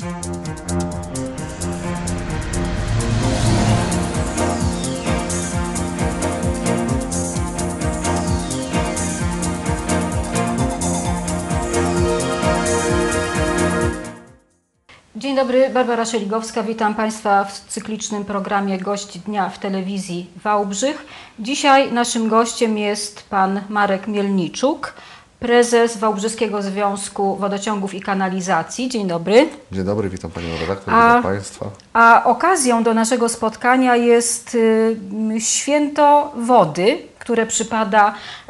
Dzień dobry, Barbara Szeligowska. Witam Państwa w cyklicznym programie Gość Dnia w telewizji Wałbrzych. Dzisiaj naszym gościem jest pan Marek Mielniczuk, prezes Wałbrzyskiego Związku Wodociągów i Kanalizacji. Dzień dobry. Dzień dobry, witam Panią redaktor, witam Państwa. A okazją do naszego spotkania jest Święto Wody, które przypada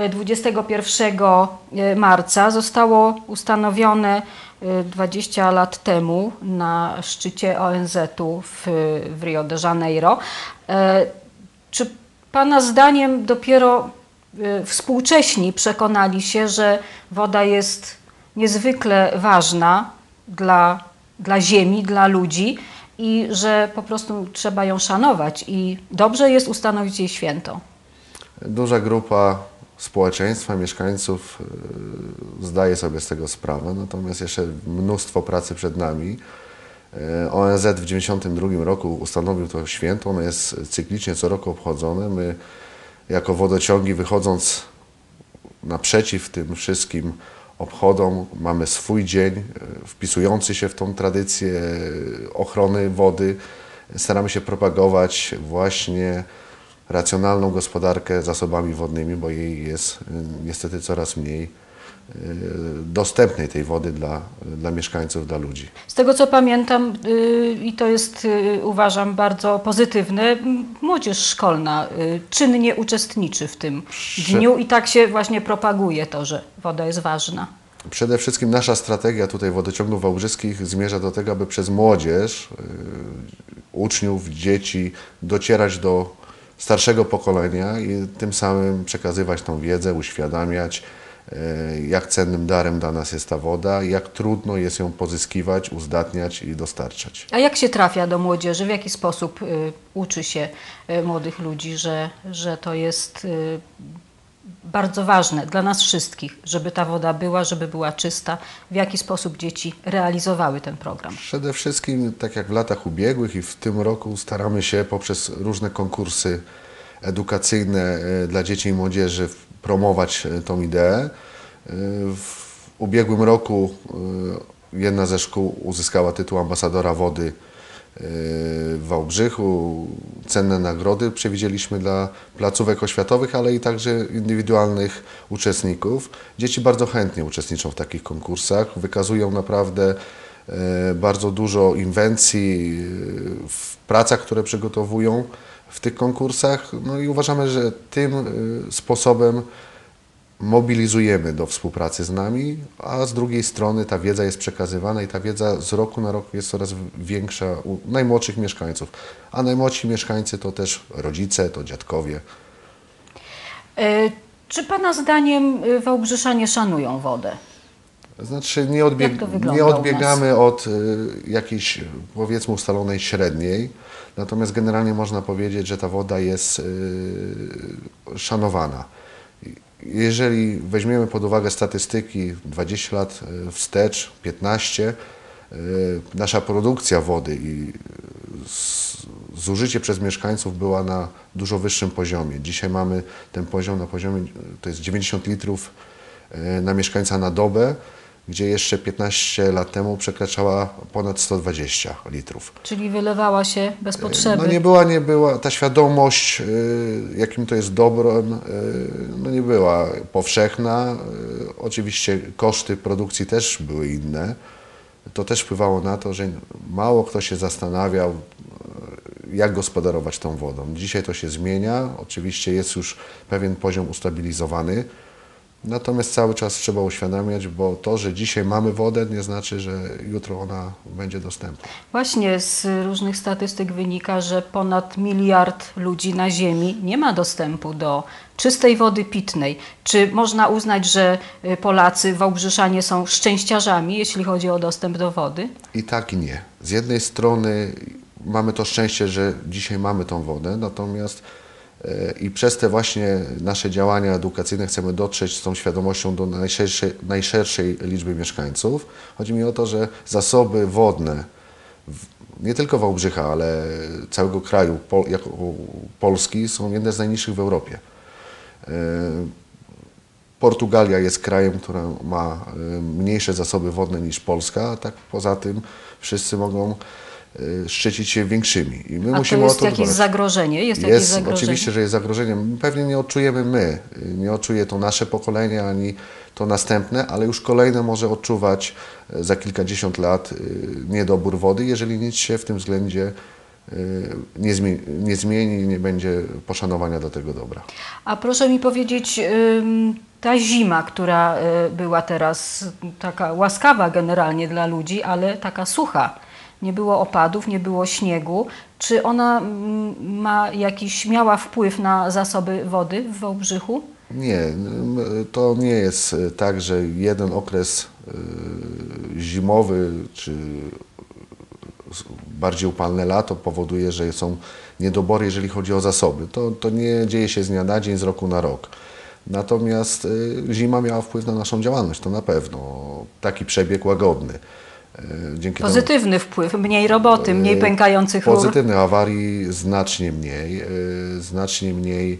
21 marca. Zostało ustanowione 20 lat temu na szczycie ONZ-u w Rio de Janeiro. Czy Pana zdaniem dopiero współcześni przekonali się, że woda jest niezwykle ważna dla ziemi, dla ludzi i że po prostu trzeba ją szanować i dobrze jest ustanowić jej święto? Duża grupa społeczeństwa, mieszkańców zdaje sobie z tego sprawę, natomiast jeszcze mnóstwo pracy przed nami. ONZ w 1992 roku ustanowił to święto, ono jest cyklicznie co roku obchodzone. My jako wodociągi, wychodząc naprzeciw tym wszystkim obchodom, mamy swój dzień wpisujący się w tą tradycję ochrony wody. Staramy się propagować właśnie racjonalną gospodarkę zasobami wodnymi, bo jej jest niestety coraz mniej dostępnej tej wody dla mieszkańców, dla ludzi. Z tego co pamiętam, i to jest uważam bardzo pozytywne, młodzież szkolna czynnie uczestniczy w tym dniu i tak się właśnie propaguje to, że woda jest ważna. Przede wszystkim nasza strategia tutaj Wodociągów Wałbrzyskich zmierza do tego, aby przez młodzież, uczniów, dzieci docierać do starszego pokolenia i tym samym przekazywać tą wiedzę, uświadamiać, jak cennym darem dla nas jest ta woda, jak trudno jest ją pozyskiwać, uzdatniać i dostarczać. A jak się trafia do młodzieży? W jaki sposób uczy się młodych ludzi, że to jest bardzo ważne dla nas wszystkich, żeby ta woda była, żeby była czysta? W jaki sposób dzieci realizowały ten program? Przede wszystkim, tak jak w latach ubiegłych i w tym roku, staramy się poprzez różne konkursy edukacyjne dla dzieci i młodzieży promować tą ideę. W ubiegłym roku jedna ze szkół uzyskała tytuł ambasadora wody w Wałbrzychu. Cenne nagrody przewidzieliśmy dla placówek oświatowych, ale i także indywidualnych uczestników. Dzieci bardzo chętnie uczestniczą w takich konkursach, wykazują naprawdę bardzo dużo inwencji w pracach, które przygotowują w tych konkursach. No i uważamy, że tym sposobem mobilizujemy do współpracy z nami, a z drugiej strony ta wiedza jest przekazywana i ta wiedza z roku na rok jest coraz większa u najmłodszych mieszkańców. A najmłodsi mieszkańcy to też rodzice, to dziadkowie. Czy Pana zdaniem Wałbrzyszanie szanują wodę? Znaczy nie odbiegamy od jakiejś, powiedzmy, ustalonej średniej, natomiast generalnie można powiedzieć, że ta woda jest szanowana. Jeżeli weźmiemy pod uwagę statystyki 20 lat wstecz, 15, nasza produkcja wody i zużycie przez mieszkańców była na dużo wyższym poziomie. Dzisiaj mamy ten poziom na poziomie, to jest 90 litrów na mieszkańca na dobę, gdzie jeszcze 15 lat temu przekraczała ponad 120 litrów. Czyli wylewała się bez potrzeby. No nie była ta świadomość, jakim to jest dobrem, no nie była powszechna. Oczywiście koszty produkcji też były inne. To też wpływało na to, że mało kto się zastanawiał, jak gospodarować tą wodą. Dzisiaj to się zmienia. Oczywiście jest już pewien poziom ustabilizowany. Natomiast cały czas trzeba uświadamiać, bo to, że dzisiaj mamy wodę, nie znaczy, że jutro ona będzie dostępna. Właśnie z różnych statystyk wynika, że ponad 1 miliard ludzi na Ziemi nie ma dostępu do czystej wody pitnej. Czy można uznać, że Polacy, Wałbrzyszanie są szczęściarzami, jeśli chodzi o dostęp do wody? I tak i nie. Z jednej strony mamy to szczęście, że dzisiaj mamy tą wodę, natomiast i przez te właśnie nasze działania edukacyjne chcemy dotrzeć z tą świadomością do najszerszej liczby mieszkańców. Chodzi mi o to, że zasoby wodne nie tylko Wałbrzycha, ale całego kraju, jako Polski, są jedne z najniższych w Europie. Portugalia jest krajem, który ma mniejsze zasoby wodne niż Polska, a tak poza tym wszyscy mogą szczycić się większymi. I my musimy to jest o to jakieś dbać. zagrożenie? Jest jakieś zagrożenie? Oczywiście, że jest zagrożenie. Pewnie nie odczujemy my, nie odczuje to nasze pokolenie, ani to następne, ale już kolejne może odczuwać za kilkadziesiąt lat niedobór wody, jeżeli nic się w tym względzie nie zmieni i nie będzie poszanowania dla tego dobra. A proszę mi powiedzieć, ta zima, która była teraz taka łaskawa generalnie dla ludzi, ale taka sucha, nie było opadów, nie było śniegu, czy ona miała wpływ na zasoby wody w Wałbrzychu? Nie, to nie jest tak, że jeden okres zimowy czy bardziej upalne lato powoduje, że są niedobory, jeżeli chodzi o zasoby. To nie dzieje się z dnia na dzień, z roku na rok. Natomiast zima miała wpływ na naszą działalność, to na pewno. Taki przebieg łagodny. Pozytywny wpływ, mniej roboty, mniej pękających rur. Pozytywnych awarii znacznie mniej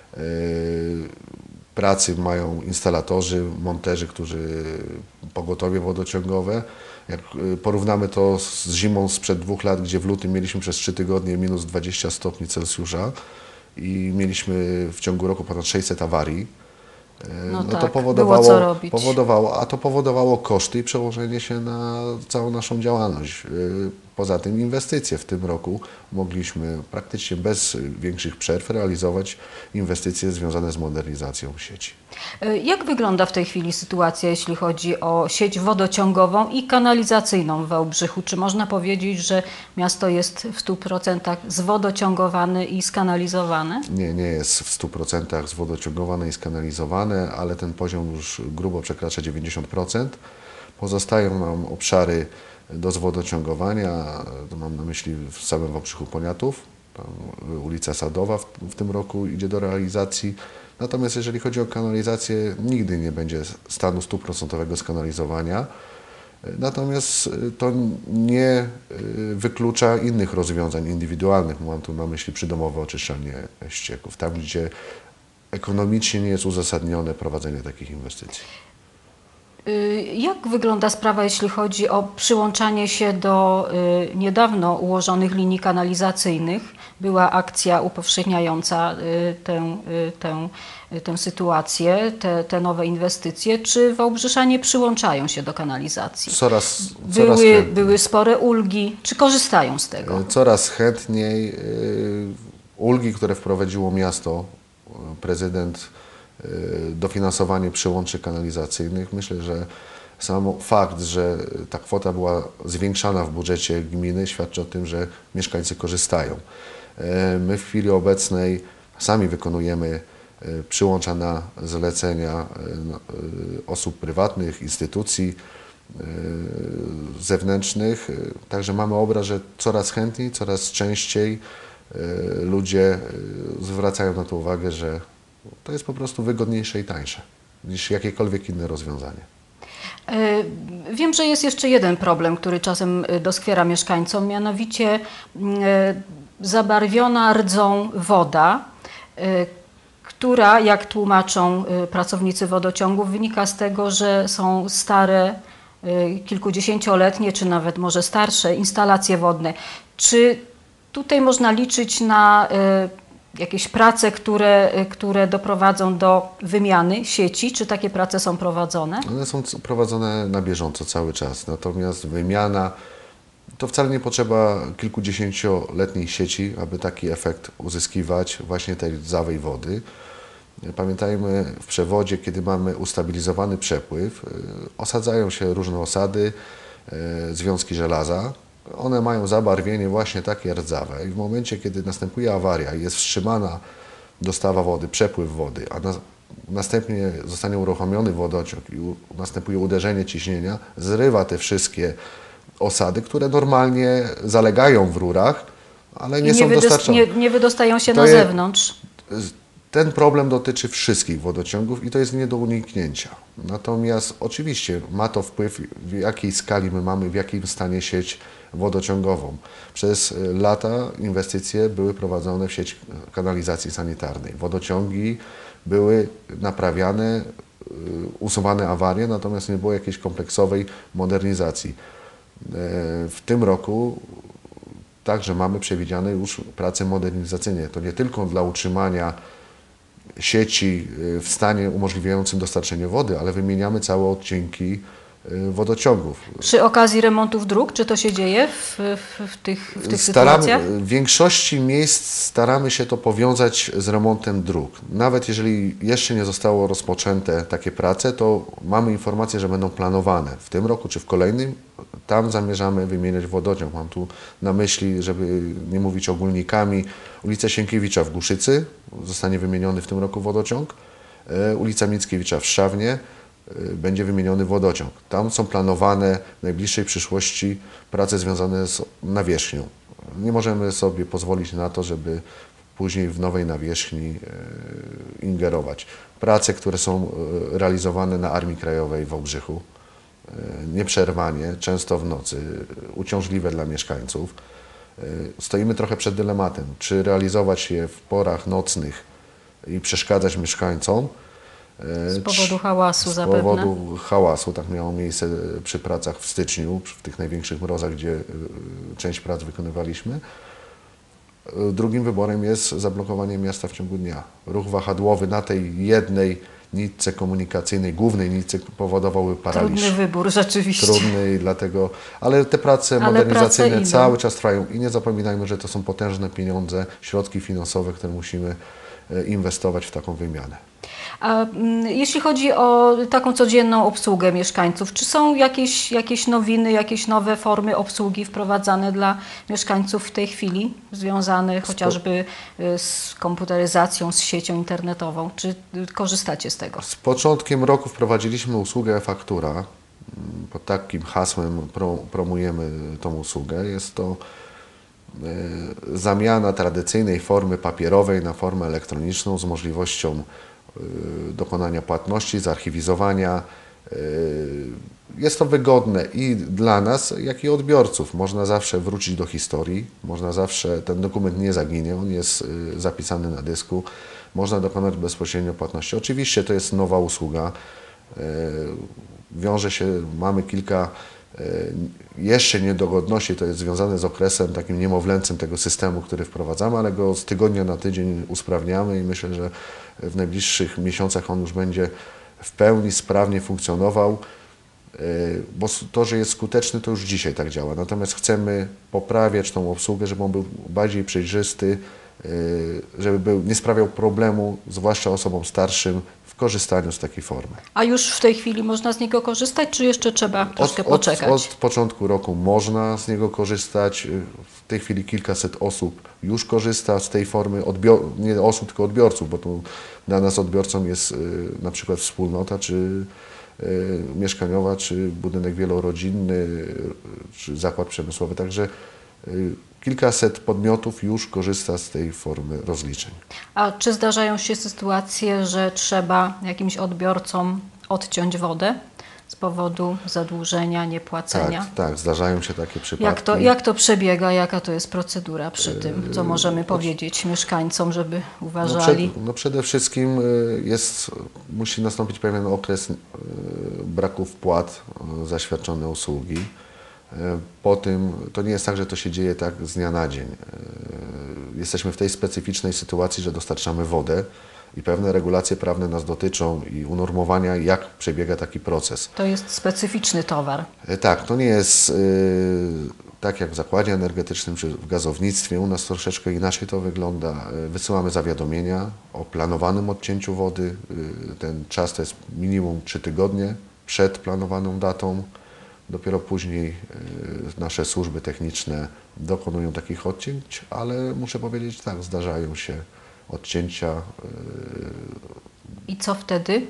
pracy mają instalatorzy, monterzy, którzy pogotowie wodociągowe. Jak porównamy to z zimą sprzed 2 lat, gdzie w lutym mieliśmy przez 3 tygodnie minus 20 stopni Celsjusza i mieliśmy w ciągu roku ponad 600 awarii, to powodowało koszty i przełożenie się na całą naszą działalność. Poza tym inwestycje w tym roku mogliśmy praktycznie bez większych przerw realizować inwestycje związane z modernizacją sieci. Jak wygląda w tej chwili sytuacja, jeśli chodzi o sieć wodociągową i kanalizacyjną w Wałbrzychu? Czy można powiedzieć, że miasto jest w 100% zwodociągowane i skanalizowane? Nie jest w 100% zwodociągowane i skanalizowane, ale ten poziom już grubo przekracza 90%. Pozostają nam obszary do zwodociągowania, to mam na myśli w samym Wałbrzychu Poniatów, ulica Sadowa w tym roku idzie do realizacji. Natomiast jeżeli chodzi o kanalizację, nigdy nie będzie stanu 100% skanalizowania. Natomiast to nie wyklucza innych rozwiązań indywidualnych. Mam tu na myśli przydomowe oczyszczalnie ścieków, tam gdzie ekonomicznie nie jest uzasadnione prowadzenie takich inwestycji. Jak wygląda sprawa, jeśli chodzi o przyłączanie się do niedawno ułożonych linii kanalizacyjnych? Była akcja upowszechniająca tę sytuację, te nowe inwestycje. Czy Wałbrzyszanie przyłączają się do kanalizacji? Były spore ulgi. Czy korzystają z tego? Coraz chętniej. Ulgi, które wprowadziło miasto, prezydent, dofinansowanie przyłączy kanalizacyjnych. Myślę, że sam fakt, że ta kwota była zwiększana w budżecie gminy, świadczy o tym, że mieszkańcy korzystają. My w chwili obecnej sami wykonujemy przyłącza na zlecenia osób prywatnych, instytucji zewnętrznych. Także mamy obraz, że coraz chętniej, coraz częściej ludzie zwracają na to uwagę, że to jest po prostu wygodniejsze i tańsze niż jakiekolwiek inne rozwiązanie. Wiem, że jest jeszcze jeden problem, który czasem doskwiera mieszkańcom, mianowicie zabarwiona rdzą woda, która, jak tłumaczą pracownicy wodociągów, wynika z tego, że są stare, kilkudziesięcioletnie, czy nawet może starsze instalacje wodne. Czy tutaj można liczyć na jakieś prace, które doprowadzą do wymiany sieci? Czy takie prace są prowadzone? One są prowadzone na bieżąco cały czas, natomiast wymiana, to wcale nie potrzeba kilkudziesięcioletniej sieci, aby taki efekt uzyskiwać właśnie tej rdzawej wody. Pamiętajmy, w przewodzie, kiedy mamy ustabilizowany przepływ, osadzają się różne osady, związki żelaza. One mają zabarwienie właśnie takie rdzawe i w momencie, kiedy następuje awaria i jest wstrzymana dostawa wody, przepływ wody, a następnie zostanie uruchomiony wodociąg i następuje uderzenie ciśnienia, zrywa te wszystkie osady, które normalnie zalegają w rurach, ale nie są dostarczone. Nie wydostają się na zewnątrz. Ten problem dotyczy wszystkich wodociągów i to jest nie do uniknięcia. Natomiast oczywiście ma to wpływ, w jakiej skali my mamy, w jakim stanie sieć wodociągową. Przez lata inwestycje były prowadzone w sieć kanalizacji sanitarnej. Wodociągi były naprawiane, usuwane awarie, natomiast nie było jakiejś kompleksowej modernizacji. W tym roku także mamy przewidziane już prace modernizacyjne. To nie tylko dla utrzymania sieci w stanie umożliwiającym dostarczenie wody, ale wymieniamy całe odcinki wodociągów. Przy okazji remontów dróg, czy to się dzieje w tych sytuacjach? W większości miejsc staramy się to powiązać z remontem dróg. Nawet jeżeli jeszcze nie zostało rozpoczęte takie prace, to mamy informację, że będą planowane w tym roku czy w kolejnym. Tam zamierzamy wymieniać wodociąg. Mam tu na myśli, żeby nie mówić ogólnikami, ulicę Sienkiewicza w Głuszycy, zostanie wymieniony w tym roku wodociąg, ulica Mickiewicza w Szczawnie, będzie wymieniony wodociąg. Tam są planowane w najbliższej przyszłości prace związane z nawierzchnią. Nie możemy sobie pozwolić na to, żeby później w nowej nawierzchni ingerować. Prace, które są realizowane na Armii Krajowej w Wałbrzychu, nieprzerwanie, często w nocy, uciążliwe dla mieszkańców. Stoimy trochę przed dylematem, czy realizować je w porach nocnych i przeszkadzać mieszkańcom, Z powodu hałasu zapewne. z powodu hałasu, tak miało miejsce przy pracach w styczniu, w tych największych mrozach, gdzie część prac wykonywaliśmy. Drugim wyborem jest zablokowanie miasta w ciągu dnia. Ruch wahadłowy na tej jednej nitce komunikacyjnej, głównej nitce powodowałby paraliż. Trudny wybór, rzeczywiście. Trudny, dlatego, ale te prace modernizacyjne cały czas trwają i nie zapominajmy, że to są potężne pieniądze, środki finansowe, które musimy inwestować w taką wymianę. A jeśli chodzi o taką codzienną obsługę mieszkańców, czy są jakieś nowiny, jakieś nowe formy obsługi wprowadzane dla mieszkańców w tej chwili, związane chociażby z komputeryzacją, z siecią internetową? Czy korzystacie z tego? Z początkiem roku wprowadziliśmy usługę e-faktura. Pod takim hasłem promujemy tą usługę. Jest to zamiana tradycyjnej formy papierowej na formę elektroniczną z możliwością dokonania płatności, zarchiwizowania. Jest to wygodne i dla nas, jak i odbiorców. Można zawsze wrócić do historii, można zawsze, ten dokument nie zaginie, on jest zapisany na dysku, można dokonać bezpośrednio płatności. Oczywiście to jest nowa usługa, wiąże się, mamy kilka jeszcze niedogodności, to jest związane z okresem takim niemowlęcym tego systemu, który wprowadzamy, ale go z tygodnia na tydzień usprawniamy i myślę, że w najbliższych miesiącach on już będzie w pełni sprawnie funkcjonował, bo to, że jest skuteczny, to już dzisiaj tak działa. Natomiast chcemy poprawiać tą obsługę, żeby on był bardziej przejrzysty, żeby nie sprawiał problemu, zwłaszcza osobom starszym, w korzystaniu z takiej formy. A już w tej chwili można z niego korzystać, czy jeszcze trzeba troszkę poczekać? Od początku roku można z niego korzystać. W tej chwili kilkaset osób już korzysta z tej formy, nie osób, tylko odbiorców, bo tu dla nas odbiorcą jest na przykład wspólnota, czy mieszkaniowa, czy budynek wielorodzinny, czy zakład przemysłowy. Także kilkaset podmiotów już korzysta z tej formy rozliczeń. A czy zdarzają się sytuacje, że trzeba jakimś odbiorcom odciąć wodę z powodu zadłużenia, niepłacenia? Tak, zdarzają się takie przypadki. Jak to przebiega? Jaka to jest procedura przy tym? Co możemy powiedzieć mieszkańcom, żeby uważali? Przede wszystkim musi nastąpić pewien okres braku wpłat za świadczone usługi. Po tym, to nie jest tak, że to się dzieje tak z dnia na dzień. Jesteśmy w tej specyficznej sytuacji, że dostarczamy wodę i pewne regulacje prawne nas dotyczą i unormowania, jak przebiega taki proces. To jest specyficzny towar. Tak, to nie jest tak jak w zakładzie energetycznym czy w gazownictwie. U nas troszeczkę inaczej to wygląda. Wysyłamy zawiadomienia o planowanym odcięciu wody. Ten czas to jest minimum 3 tygodnie przed planowaną datą. Dopiero później nasze służby techniczne dokonują takich odcięć, ale muszę powiedzieć tak, zdarzają się odcięcia. I co wtedy?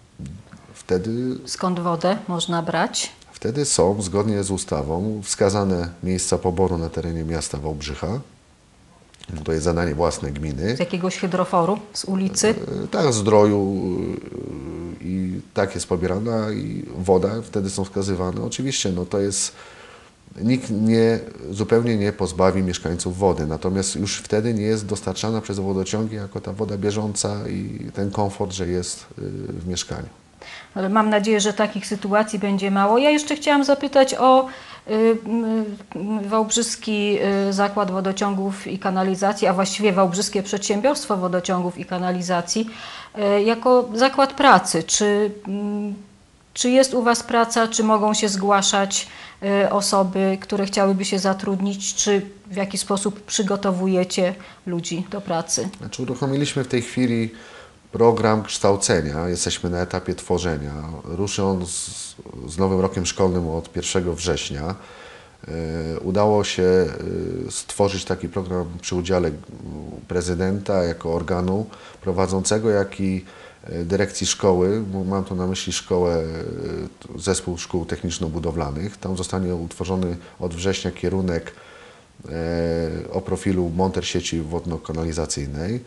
Skąd wodę można brać? Wtedy są, zgodnie z ustawą, wskazane miejsca poboru na terenie miasta Wałbrzycha. To jest zadanie własne gminy. Z jakiegoś hydroforu, z ulicy? Tak, z droju i tak jest pobierana i woda, wtedy są wskazywane. Oczywiście, no to jest, nikt zupełnie nie pozbawi mieszkańców wody, natomiast już wtedy nie jest dostarczana przez wodociągi jako ta woda bieżąca i ten komfort, że jest w mieszkaniu. Ale mam nadzieję, że takich sytuacji będzie mało. Ja jeszcze chciałam zapytać o Wałbrzyski Zakład Wodociągów i Kanalizacji, a właściwie Wałbrzyskie Przedsiębiorstwo Wodociągów i Kanalizacji jako zakład pracy. Czy jest u Was praca, czy mogą się zgłaszać osoby, które chciałyby się zatrudnić, czy w jaki sposób przygotowujecie ludzi do pracy? Znaczy, uruchomiliśmy w tej chwili program kształcenia. Jesteśmy na etapie tworzenia. Ruszy on z nowym rokiem szkolnym od 1 września. Udało się stworzyć taki program przy udziale prezydenta jako organu prowadzącego, jak i dyrekcji szkoły. Mam tu na myśli zespół szkół techniczno-budowlanych. Tam zostanie utworzony od września kierunek o profilu monter sieci wodno-kanalizacyjnej.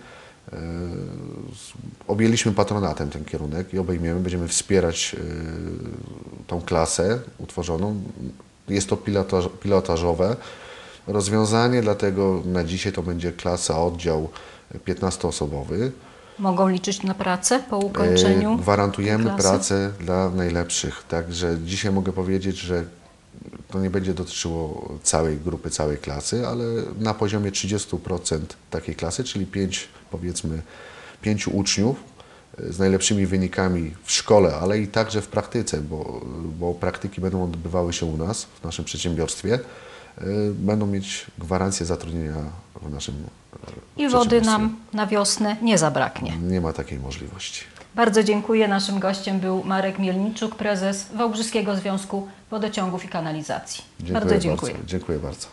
Objęliśmy patronatem ten kierunek i obejmiemy, będziemy wspierać tą klasę utworzoną. Jest to pilotażowe rozwiązanie, dlatego na dzisiaj to będzie klasa, oddział 15-osobowy. Mogą liczyć na pracę po ukończeniu Gwarantujemy klasy? pracę dla najlepszych, także dzisiaj mogę powiedzieć, że to nie będzie dotyczyło całej grupy, całej klasy, ale na poziomie 30% takiej klasy, czyli 5 uczniów z najlepszymi wynikami w szkole, ale i także w praktyce, bo praktyki będą odbywały się u nas, w naszym przedsiębiorstwie, będą mieć gwarancję zatrudnienia w naszym I wody nam na wiosnę nie zabraknie. Nie ma takiej możliwości. Bardzo dziękuję. Naszym gościem był Marek Mielniczuk, prezes Wałbrzyskiego Związku Wodociągów i Kanalizacji. Bardzo dziękuję. Dziękuję bardzo.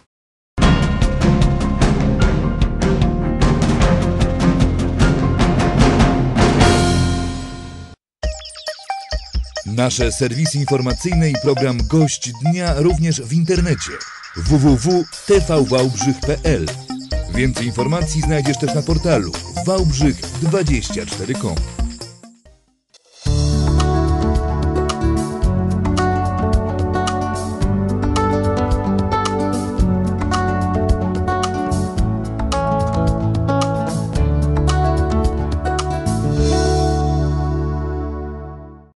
Nasze serwisy informacyjne i program Gość Dnia również w internecie www.tvwałbrzych.pl. Więcej informacji znajdziesz też na portalu wałbrzych24.com.